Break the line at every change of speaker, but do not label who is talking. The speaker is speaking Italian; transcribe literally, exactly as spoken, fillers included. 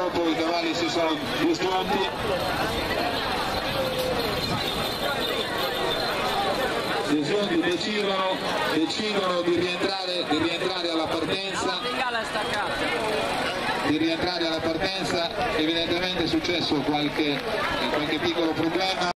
purtroppo i cavalli si sono disgiunti. Disgiunti decidono, decidono di rientrare, di rientrare alla partenza. Di rientrare alla partenza, evidentemente è successo qualche, qualche piccolo problema.